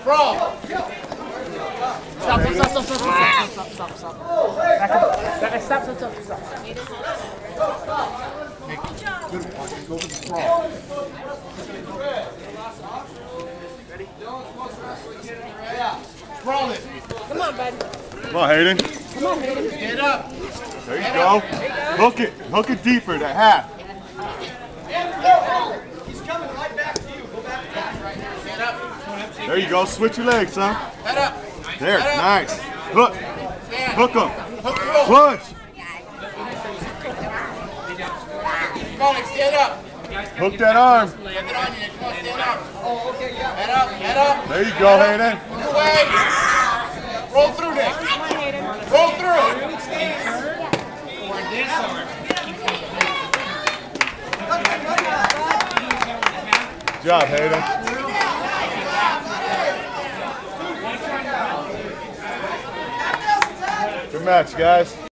Sprawl. Stop. Back up. Stop. Good one. Go for the sprawl. Ready? Sprawl it. Come on, bud. Come on, Hayden. Come on, Hayden. Stand up. There you go. Hook it. Hook it deeper to half. He's coming right back to you. Go back. Stand up. There you go. Switch your legs, son. Head up. There. Nice. Hook. Stand. Hook him. Hook the rope. Push. Come on, stand up. Hook that arm. Get it on you. Come on, stand up. Oh, okay, yeah. Head up. Head up. There you go, Hayden. Move away. Roll through, Nick. Roll through. Good job, Hayden. Good match, guys.